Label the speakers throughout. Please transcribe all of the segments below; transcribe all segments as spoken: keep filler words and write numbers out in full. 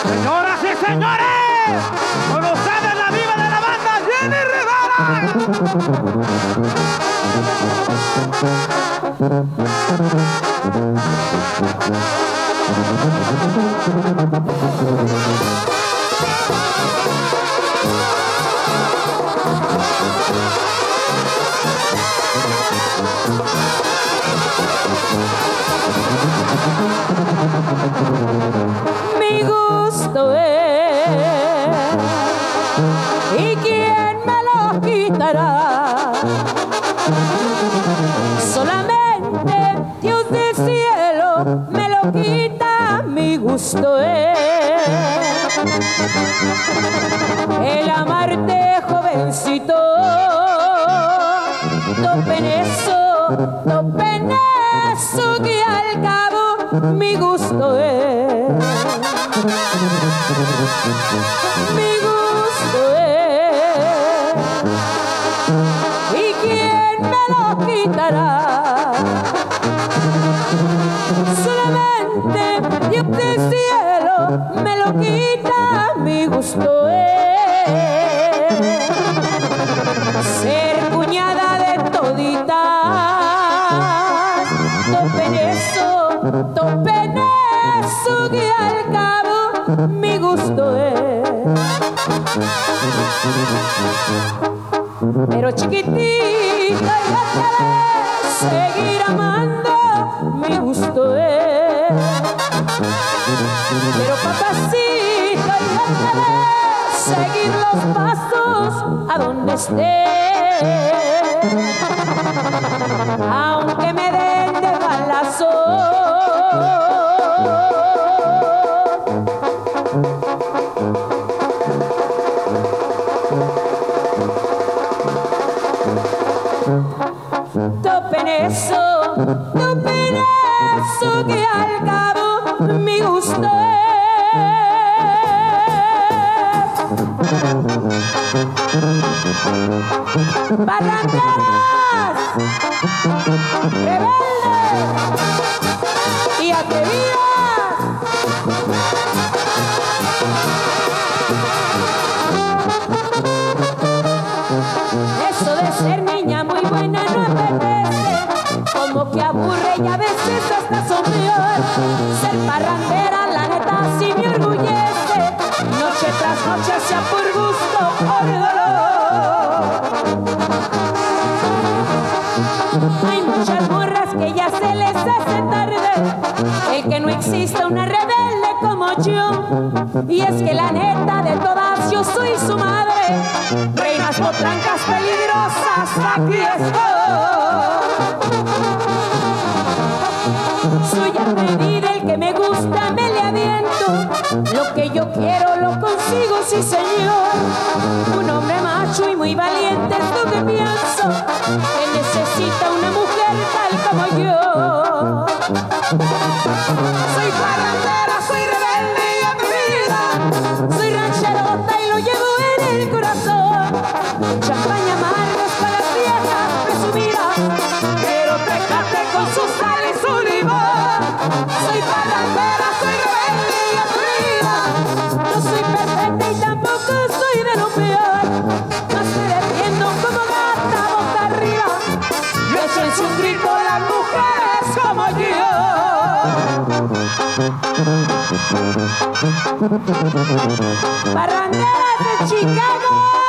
Speaker 1: Señoras y señores, con ustedes la viva de la banda, Jenny Rivera.
Speaker 2: Mi gusto es, ¿y quién me lo quitará? Solamente Dios del cielo me lo quita. Mi gusto es el amarte, jovencito. Tope en eso, tope en eso, que al cabo mi gusto es. Mi gusto es, ¿y quién me lo quitará? Solamente Dios del cielo me lo quita. Mi gusto es ser cuñada de toditas. Tope en eso, tope en eso, que al cabo mi gusto es. Pero chiquitita, ya te ves, seguir amando mi gusto es. Pero papacita, ya te ves, seguir los pasos a donde esté. Aunque me den de balazo, tope en eso, tope en eso, que al cabo mi gusto es. Barranqueras, rebeldes y atrevidas. Eso de ser niña muy buena no apetece, como que aburre y a veces hasta sombrear. Ser parrandera, la neta, sí me orgullece. Noche tras noche, sea por gusto o por dolor. Hay muchas morras que ya se les hace tarde, el que no exista una rebelde como yo. Y es que la neta de todas yo soy su madre. Reinas potrancas peligrosas, aquí estoy. Soy atrevida, el que me gusta me le aviento. Lo que yo quiero lo consigo, sí señor. Un hombre macho y muy valiente es lo que pienso, que necesita una mujer tal como yo. Soy parrandera, soy rebelde y atrevida, soy rancherota y lo llevo en el corazón. Champaña amargas para las viejas presumidas, pero Tecate con su sal y su limón. Soy parrandera, soy rebelde y atrevida, no soy perfecta y tampoco soy de lo peor. Más me defiendo como gata boca arriba, y échense un grito las mujeres como yo. Barranqueras de Chicago.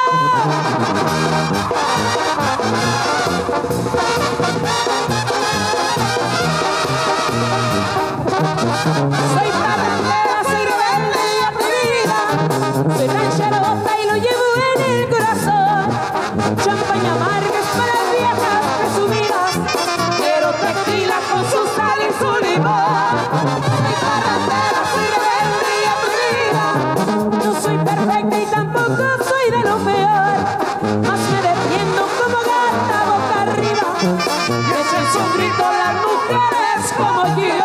Speaker 2: Soy parrandera, soy rebelde y atrevida, soy rancherota y lo llevo en el corazón. Champaña amargas para las viejas presumidas, quiero tequila con su sal y su limón. Soy parrandera, soy rebelde y atrevida, no soy perfecta y tampoco soy de lo peor. Más me defiendo como gata boca arriba, y échense un grito las mujeres como yo.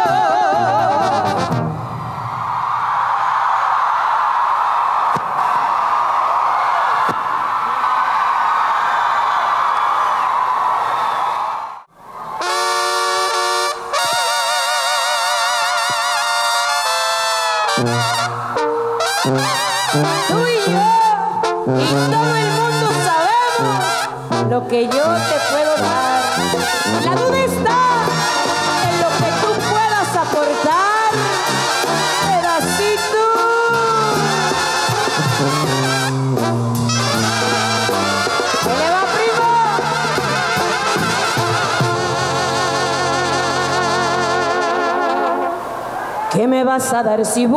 Speaker 2: Tú y yo y todo el mundo sabemos lo que yo te puedo dar. La duda está en lo que tú puedas aportar, pedacito. ¿Qué le va, primo? ¿Qué me vas a dar si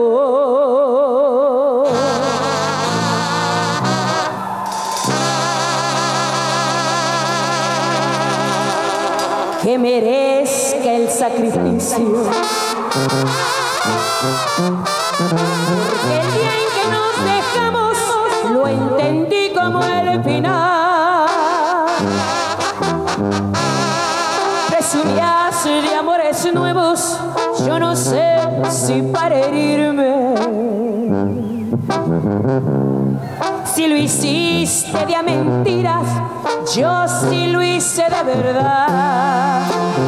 Speaker 2: vuelvo? Que merezca el sacrificio. Porque el día en que nos dejamos lo entendí como el final. Presumías de amores nuevos, yo no sé si para herirme. Si lo hiciste de a mentiras, yo sí lo hice de verdad.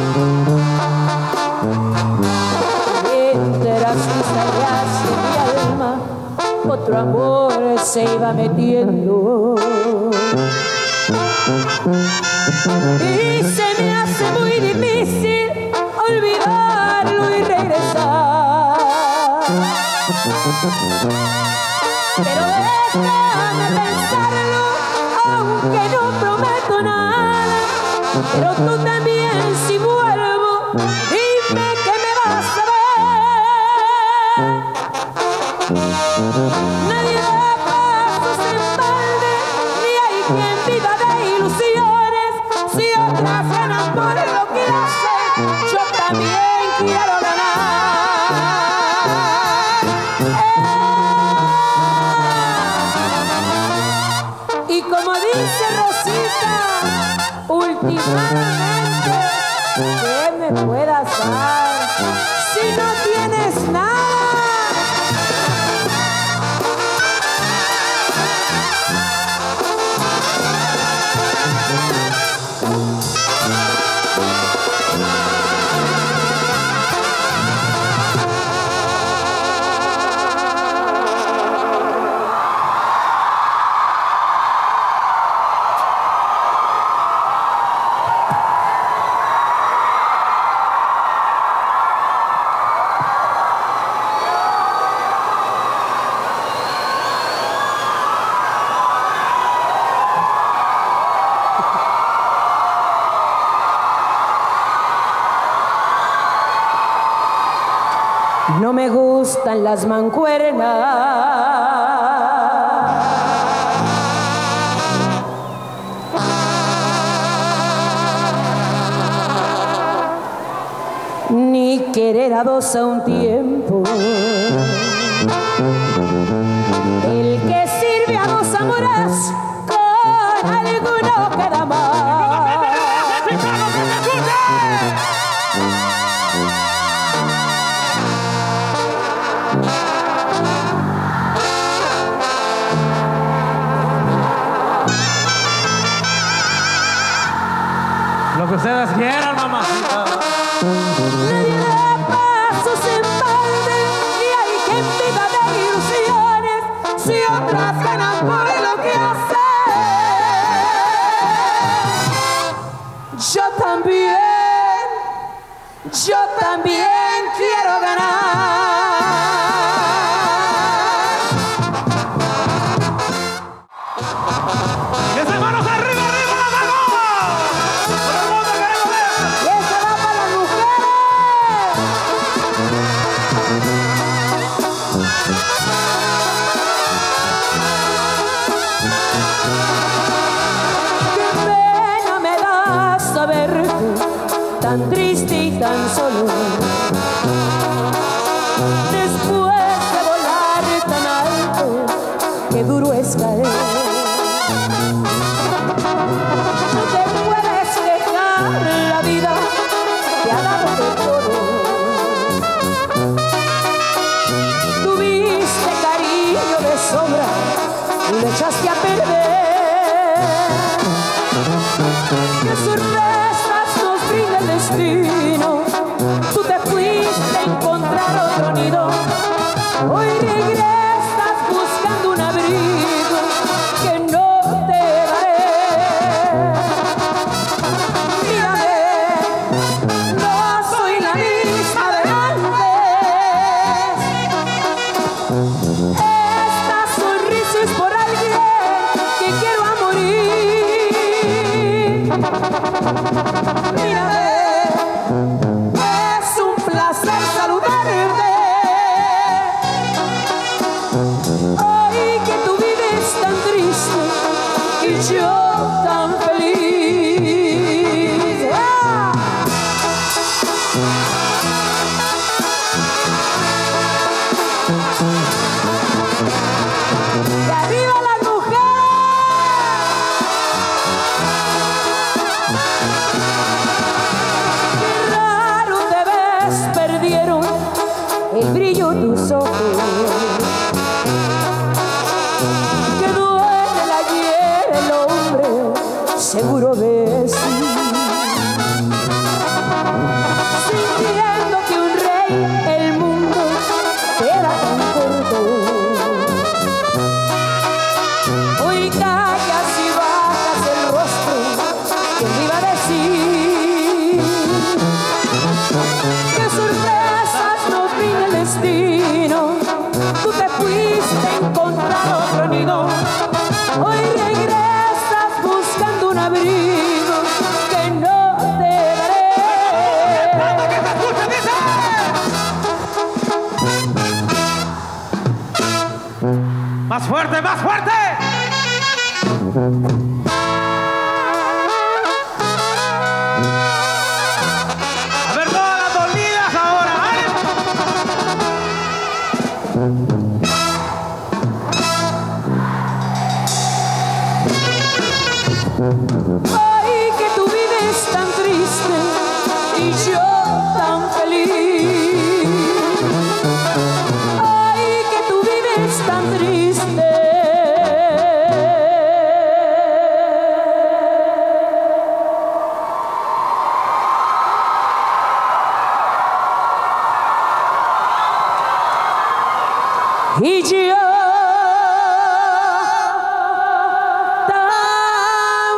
Speaker 2: Mientras tú salías de mi alma, otro amor se iba metiendo. Y se me hace muy difícil olvidarlo y regresar. Pero déjame pensarlo, aunque no prometo nada. Pero tú también, si vuelvo, dime que me vas a ver. Nadie da pasos en balde, ni hay quien viva de ilusiones. Si otras ganan por lo que hacen, yo también quiero ganar. Y como dice Rosita, últimamente, ¿qué me puedas dar si no tienes nada? No me gustan las mancuernas, ni querer a dos a un tiempo. El que sirve a dos amores con alguno queda mal.
Speaker 1: Lo que ustedes quieran, mamacita.
Speaker 2: Nadie da pasos en balde, ni hay quien viva de ilusiones. Si otras ganan por lo que hacen, yo también, yo también quiero ganar. Tan triste y tan solo, después de volar tan alto, qué duro es caer. No te puedes dejar, la vida te ha dado de todo. Tuviste cariño de sobra y lo echaste a perder. Qué sorpresas nos brinda el destino. Tú te fuiste a encontrar otro nido. Hoy regresas Que duele el ayer el hombre, seguro de sí, sintiendo que un rey el mundo queda tan corto. Hoy callas y bajas el rostro, ¿quién iba a decir? Qué sorpresas nos brinde el destino. Tú te fuiste a encontrar otro nido. Hoy regresas buscando un abrigo que no te daré.
Speaker 1: ¡Vamos, que se escuche, dice! ¡Más fuerte, más fuerte! A ver todas las dolidas ahora,
Speaker 2: Ay, que tú vives tan triste y yo tan feliz. Ay, que tú vives tan triste. Y yo tan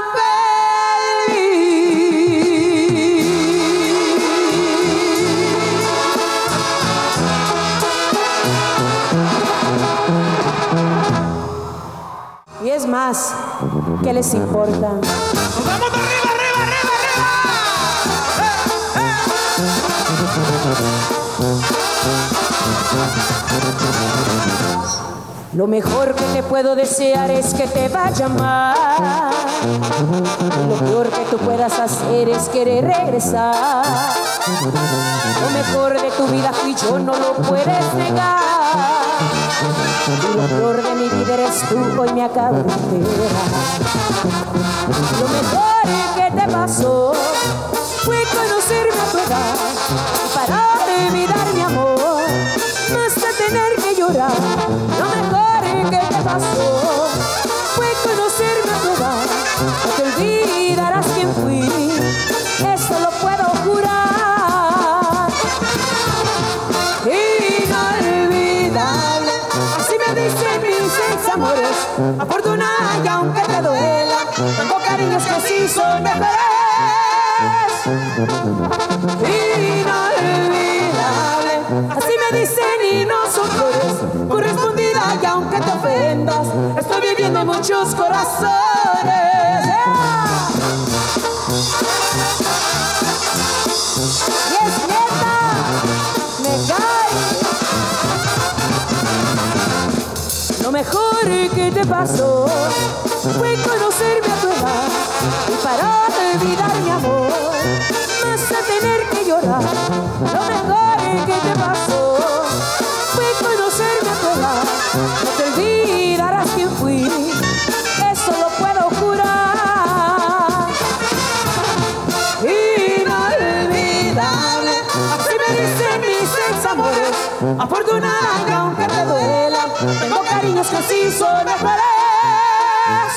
Speaker 2: feliz. Y es más, ¿qué les importa?
Speaker 1: ¡Nos vamos arriba, arriba, arriba, arriba! ¡Eh, eh!
Speaker 2: Lo mejor que te puedo desear es que te vaya mal. Y lo peor que tú puedas hacer es querer regresar. Lo mejor de tu vida fui yo, no lo puedes negar. Y lo peor de mi vida eres tú, hoy me acabo de enterar. Lo mejor que te pasó fue conocerme a tu edad. Y para olvidar mi amor, basta tener que llorar. Lo mejor que te pasó fue conocerme a tu edad. No te olvidarás quién fui, eso lo puedo jurar. Inolvidable, así me dicen mis ex amores. Afortunada y aunque te duela, tengo cariños que sí son mejores. Inolvidable, así me dicen y no son flores. Correspondida y aunque te ofendas, estoy viviendo en muchos corazones. Yeah. Y es neta, me cae. Lo mejor que te pasó fue conocerme a tu edad. Y para olvidar mi amor, vas a tener que llorar. Lo mejor que te pasó fue conocerme a tu edad. No te olvidarás quién fui, eso lo puedo jurar. Inolvidable, así me dicen mis ex amores. Afortunada y aunque te duela, tengo cariños que sí son mejores.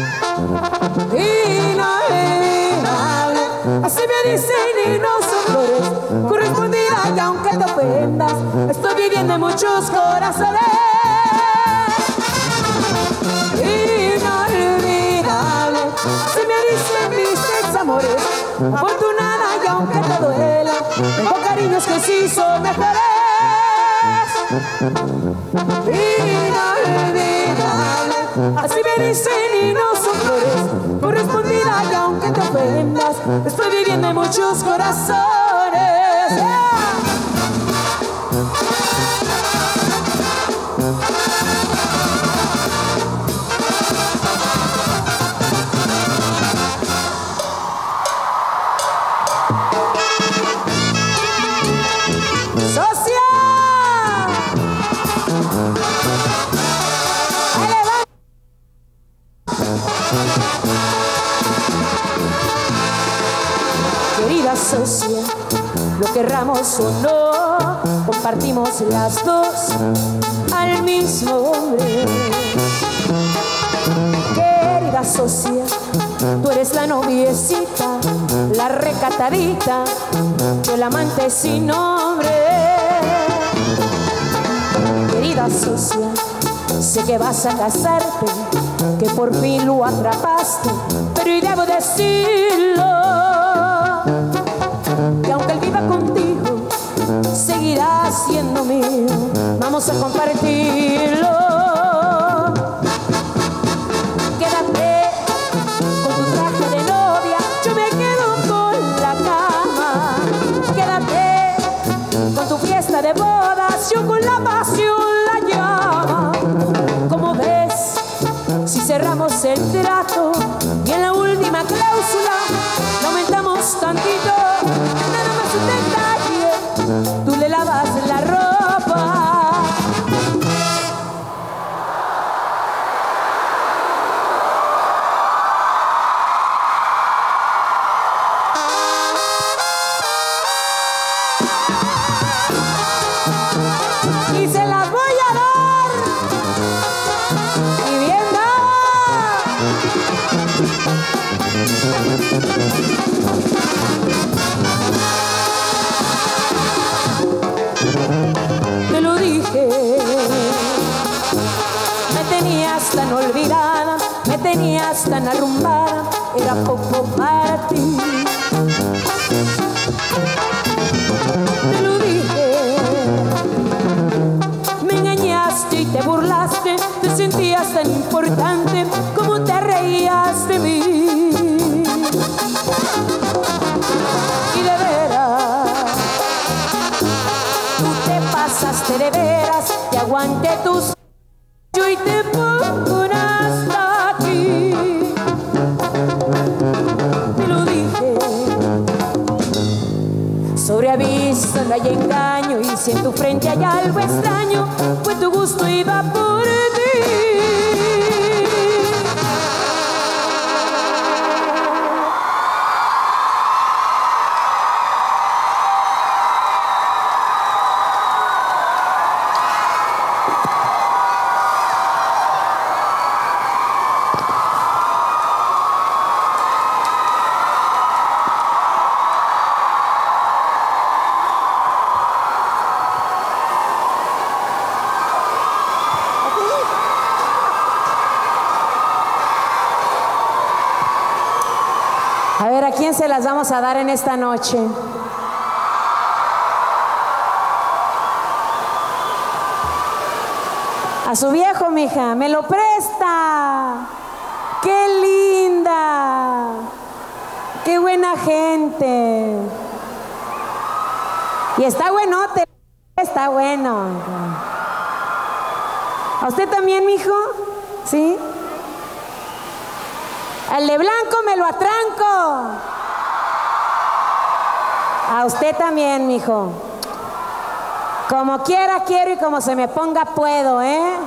Speaker 2: Inolvidable, así me dicen y no son flores. Correspondida y aunque te ofendas, estoy viviendo en muchos corazones. Inolvidable, así me dicen mis ex amores. Afortunada y aunque te duela, tengo cariños que sí son mejores. Inolvidable, así me dicen y no son flores. Correspondida y aunque te ofendas, estoy viviendo en muchos corazones. Yeah. Querida socia, lo querramos o no, compartimos las dos al mismo hombre. Querida socia, tú eres la noviecita, la recatadita, yo el amante sin nombre. Querida socia, sé que vas a casarte, que por fin lo atrapaste, pero y debo decirlo, que aunque él viva contigo, seguirá siendo mío. Vamos a compartirlo. Quédate con tu traje de novia, yo me quedo con la cama. Quédate con tu fiesta de bodas, yo con la pasión la llama. Como ves, si cerramos el trato y en la última cláusula lo aumentamos tantito, nada más un detalle, tú le lavas la ropa. Y se las voy a dar y bien te lo dije, me tenías tan olvidada, me tenías tan arrumbada, era poco para ti. Te lo dije, me engañaste y te burlaste, te sentías tan importante como te reías de mí. Y de veras, tú te pasaste de veras, te aguanté tus yo y te pongo hasta aquí. Te lo dije, sobre aviso no hay engaño, y si en tu frente hay algo extraño, pues tu gusto iba por ti. A ver, ¿a quién se las vamos a dar en esta noche? A su viejo, mija, me lo presta. ¡Qué linda! ¡Qué buena gente! Y está buenote, está bueno. ¿A usted también, mijo? ¿Sí? Al de blanco me lo atranco. A usted también, mijo. Como quiera quiero y como se me ponga puedo, ¿eh?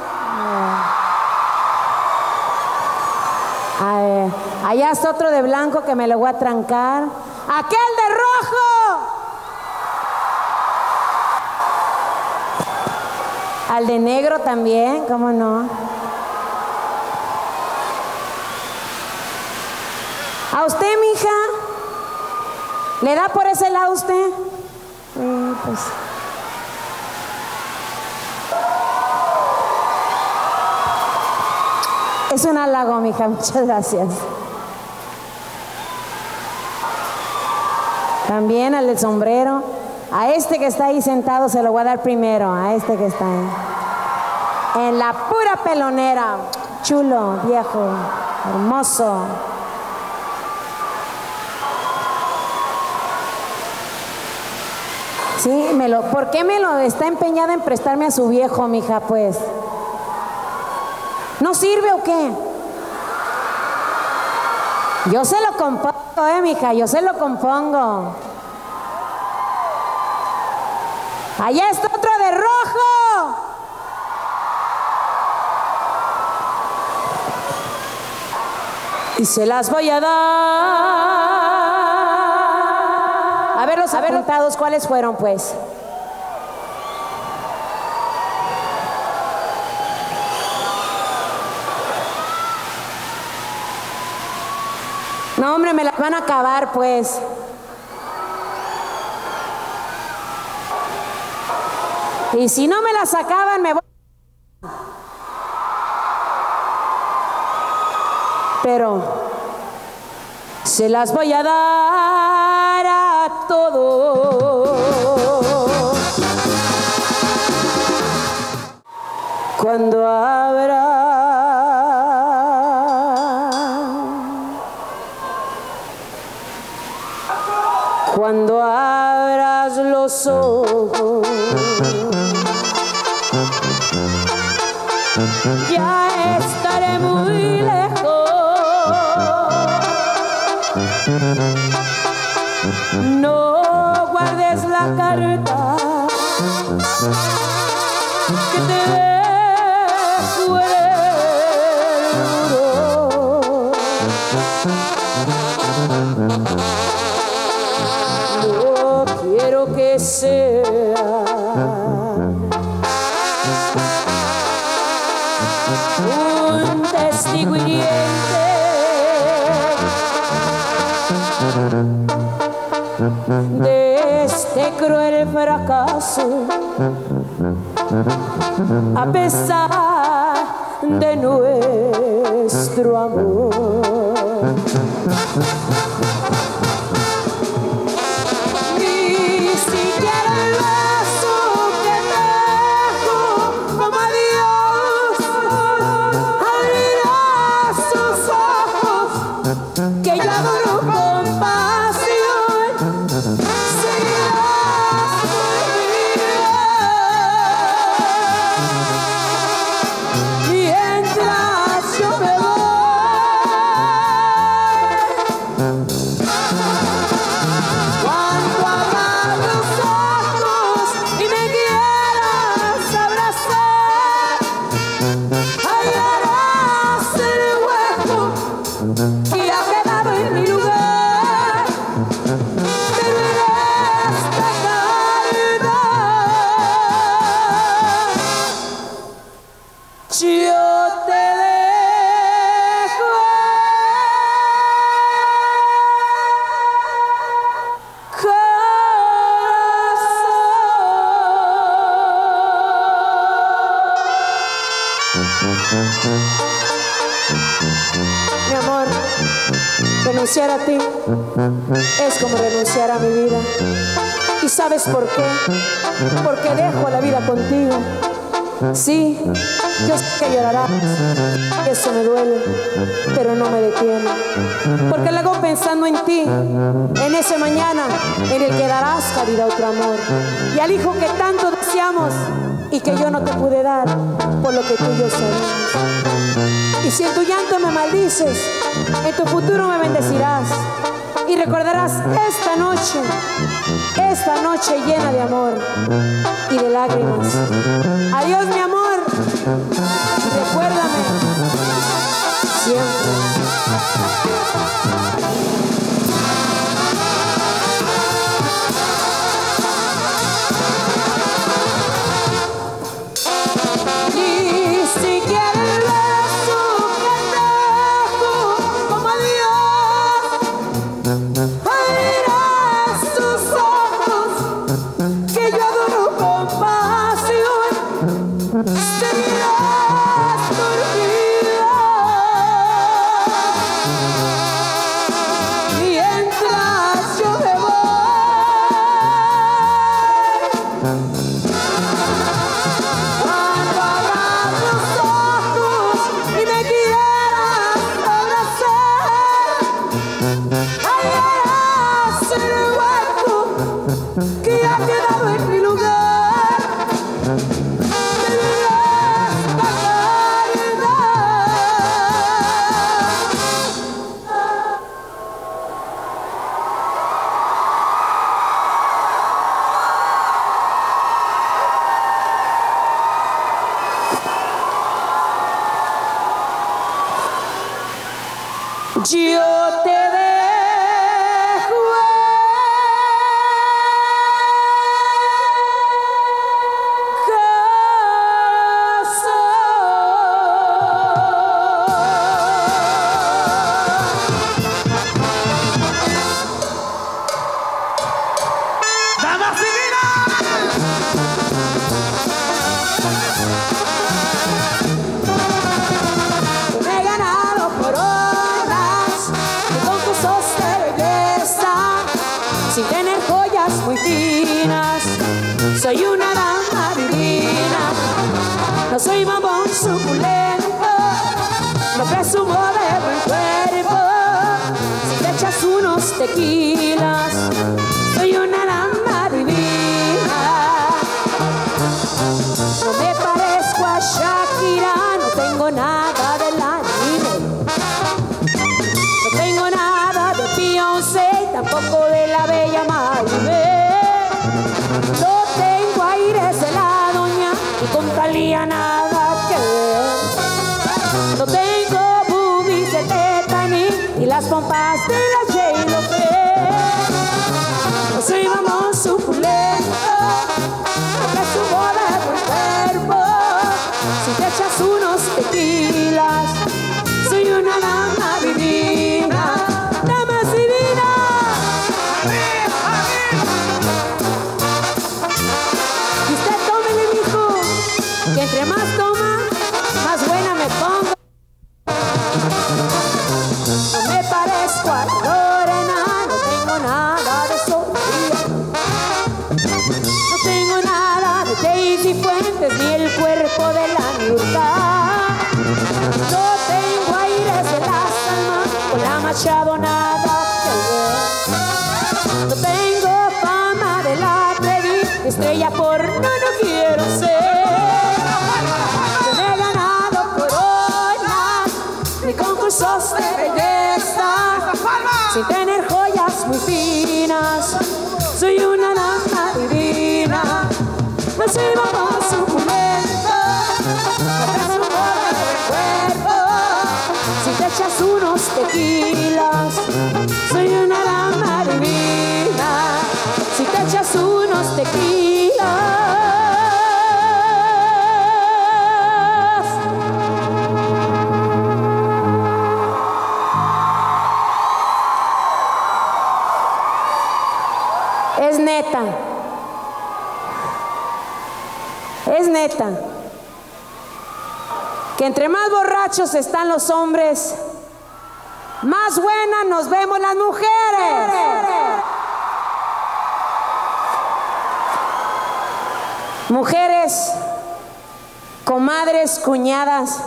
Speaker 2: A ver, allá está otro de blanco que me lo voy a trancar. ¡Aquel de rojo! Al de negro también, ¿cómo no? ¿A usted, mija? ¿Le da por ese lado usted? Eh, pues. Es un halago, mija, muchas gracias. También al del sombrero. A este que está ahí sentado se lo voy a dar primero, a este que está ahí. En la pura pelonera. Chulo, viejo, hermoso. Sí, me lo, ¿por qué me lo está empeñada en prestarme a su viejo, mija, pues? ¿No sirve o qué? Yo se lo compongo, eh, mija, yo se lo compongo. Allá está otro de rojo. Y se las voy a dar. A ver los apuntados, ¿cuáles fueron, pues? No, hombre, me las van a acabar, pues. Y si no me las acaban, me voy. Pero se las voy a dar a todos. Cuando abra Cuando abras los ojos, ya estaré muy lejos. No guardes la carta que te dejo en el muro. No quiero que sea un testigo hiriente de este cruel fracaso, a pesar de nuestro amor. Ni siquiera el beso que te dejo como adiós abrirás sus ojos, que yo adoro con pasión. Seguirás conmigo mientras yo me voy. Cuando abras los ojos y me quieras abrazar, hallarás el hueco que ha quedado en mi lugar. Pero en esta carta yo te dejo corazón. Mi amor, renunciar a ti es como renunciar a mi vida. ¿Y sabes por qué? Porque dejo la vida contigo. Sí, yo sé que llorarás, eso me duele, pero no me detiene. Porque luego pensando en ti, en ese mañana en el que darás cabida a otro amor, y al hijo que tanto deseamos y que yo no te pude dar por lo que tú y yo sabemos. Y si en tu llanto me maldices, en tu futuro me bendecirás y recordarás esta noche, esta noche llena de amor y de lágrimas. Adiós, mi amor, y recuérdame siempre. Ni siquiera el beso que te dejo como adiós abrirás tus ojos, que yo adoro con pasión. Seguirás dormida mientras yo me voy. Cuando abras los ojos y me quieras abrazar, hallarás el hueco que ha quedado en mi lugar. Pero en esta caridad yo te dejo corazón. No soy mamón suculento, no presumo de buen cuerpo. Si te echas unos tequilas, soy una dama divina. No me parezco a Shakira, no tengo nada de la Nine, no tengo nada de Beyoncé, tampoco de la bella Maribel. No tengo aires de la doña y con Thalía nada que ver. No tengo boobies de Titanic y las pompas de la J-Lo. No soy mamón suculento, no presumo de buen cuerpo. Si te echas unos tequilas, soy una dama divina, damas divinas. Y usted tómele, mijo, que entre más toma, más buena me pongo. No me parezco a Lorena, no tengo nada de Sofía, no tengo nada de Daisy Fuentes, ni el cuerpo de la Niurka. No tengo aires de la Salma, con la Machado nada que ver. No tengo fama de la Trevi, estrella porno no quiero ser. Yo no he ganado coronas, ni concursos de belleza, sin tener joyas muy finas. Soy una dama divina, no soy mamón suculento, no presumo de buen cuerpo. Si te echas unos tequilas, soy una dama divina. Si te echas unos tequilas. Es neta. Es neta. Que entre más borrachos están los hombres, más buenas nos vemos las mujeres. Mujeres, comadres, cuñadas,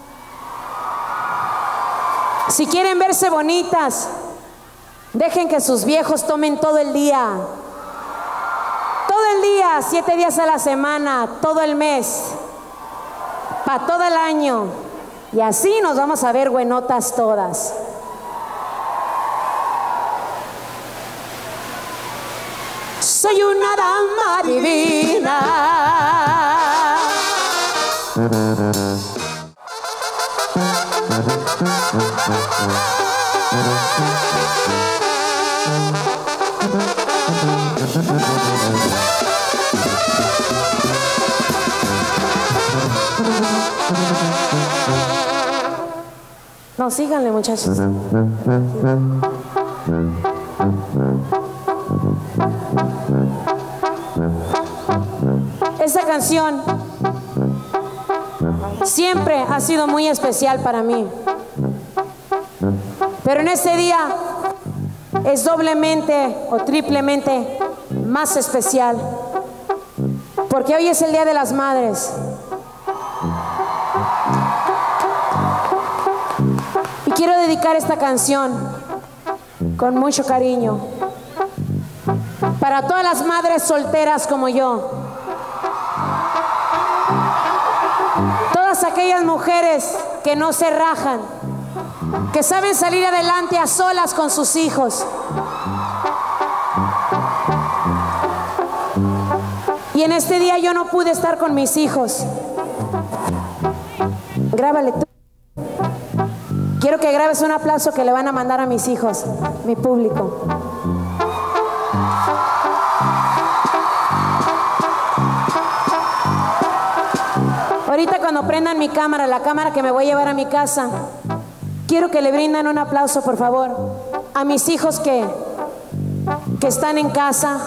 Speaker 2: si quieren verse bonitas, dejen que sus viejos tomen todo el día. Todo el día, siete días a la semana, todo el mes, para todo el año. Y así nos vamos a ver buenotas todas. Soy una dama divina. No, síganle, muchachos. Esta canción siempre ha sido muy especial para mí, pero en este día es doblemente o triplemente más especial, porque hoy es el Día de las Madres. Y quiero dedicar esta canción con mucho cariño para todas las madres solteras como yo, todas aquellas mujeres que no se rajan, que saben salir adelante a solas con sus hijos. Y en este día yo no pude estar con mis hijos. Grábale tú. Quiero que grabes un aplauso que le van a mandar a mis hijos, mi público. Ahorita cuando prendan mi cámara, la cámara que me voy a llevar a mi casa, quiero que le brindan un aplauso, por favor, a mis hijos que, que están en casa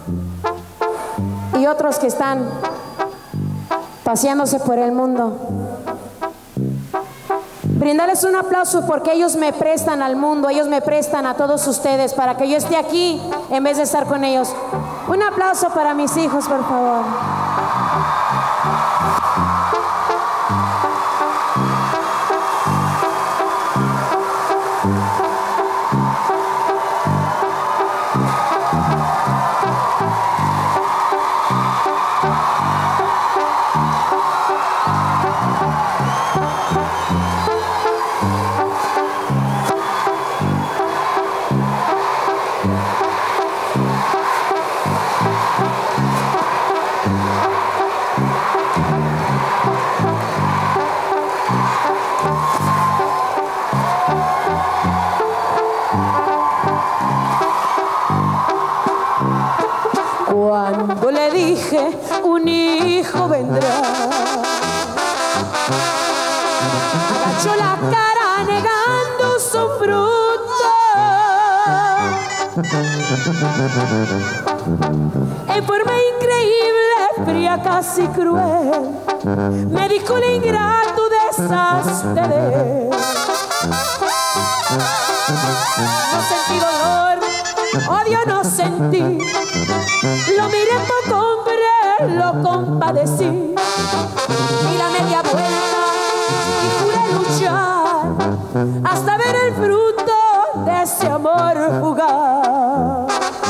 Speaker 2: y otros que están paseándose por el mundo. Brindarles un aplauso porque ellos me prestan al mundo, ellos me prestan a todos ustedes para que yo esté aquí en vez de estar con ellos. Un aplauso para mis hijos, por favor. agachó la cara negando su fruto. En forma increíble, fría, casi cruel, me dijo el ingrato, deshazte de él. No sentí dolor, odio no sentí, lo miré poco hombre, lo compadecí, y la media vuelta y pude luchar hasta ver el fruto de ese amor fugaz.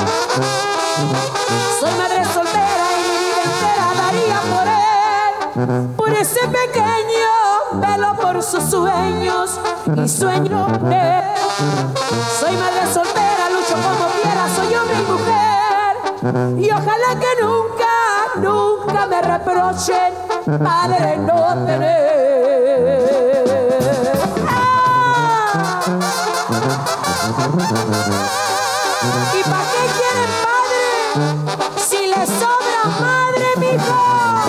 Speaker 2: Soy madre soltera y mi vida entera daría por él, por ese pequeño velo, por sus sueños y sueño con él. Soy madre soltera, lucho como quiera, soy hombre y mujer, y ojalá que nunca, nunca me reprochen padre no tener. ¡Ah! ¿Y para qué quieren padre si les sobra madre, mijo?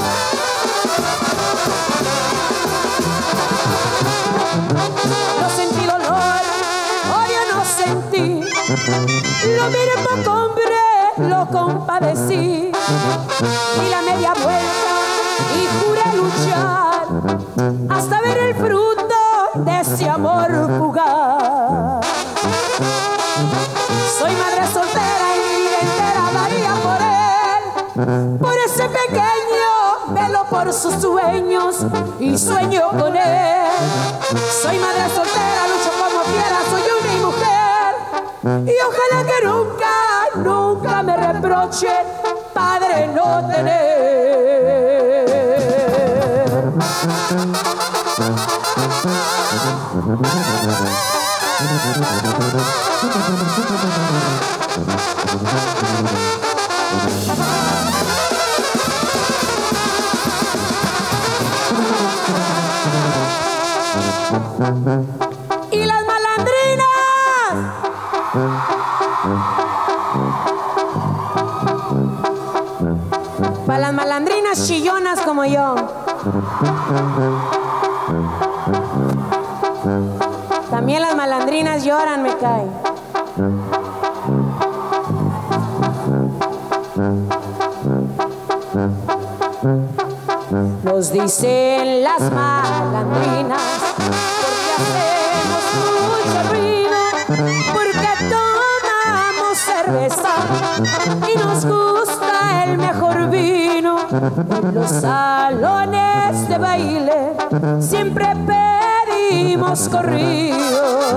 Speaker 2: No sentí dolor, odio no sentí, lo miré poco hombre, lo compadecí, y la media vuelta y juré luchar hasta ver el fruto de ese amor fugaz. Soy madre soltera y mi vida entera daría por él, por ese pequeño velo, por sus sueños y sueño con él. Soy madre soltera, lucho como quiera, soy hombre y mujer, y ojalá que nunca, nunca me reprochen padre no tener. Y las malandrinas, para las malandrinas chillonas como yo, también las malandrinas lloran, me cae. Nos dicen las malandrinas porque hacemos mucho ruido, porque tomamos cerveza y nos gusta el mejor vino. En los salones de baile siempre pedimos corrido.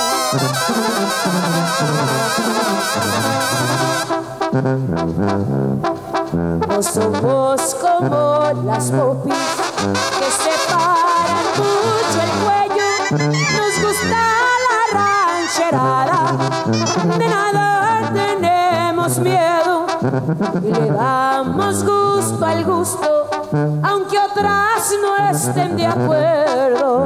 Speaker 2: No somos como las popis que separan mucho el cuello. Nos gusta la rancherada, de nada tenemos miedo y le damos gusto al gusto, aunque otras no estén de acuerdo.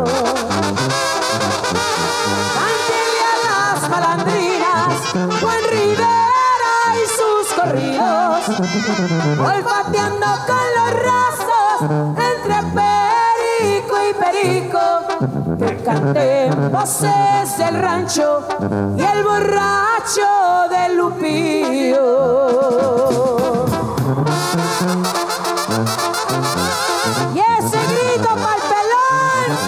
Speaker 2: Cántele a las malandrinas, Juan Rivera y sus corridos, olfateando con los rasos entre perico y perico, que canten voces del rancho y el borracho del Lupillo. Y ese grito pa'l pelón.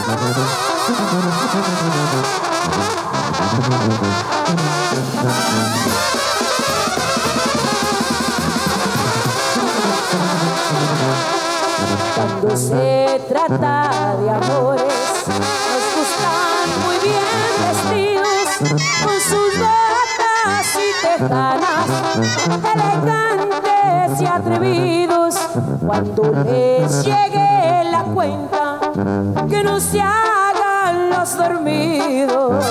Speaker 2: Cuando se trata de amores, nos gustan muy bien vestidos, con sus botas y tejanas, elegantes y atrevidos. Cuando les llegue la cuenta, que no se hagan los dormidos.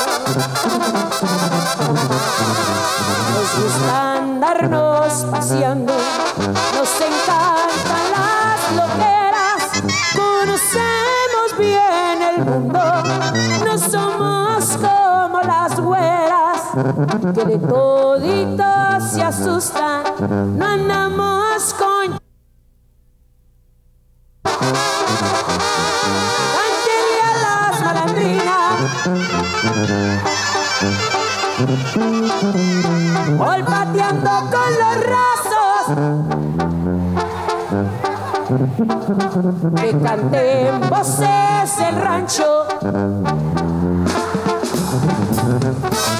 Speaker 2: Nos gusta andarnos paseando, nos encantan las loqueras, conocemos bien el mundo, no somos como las güeras, que de toditos se asustan, no andamos con... olfateando con los rasos, que canten voces el rancho.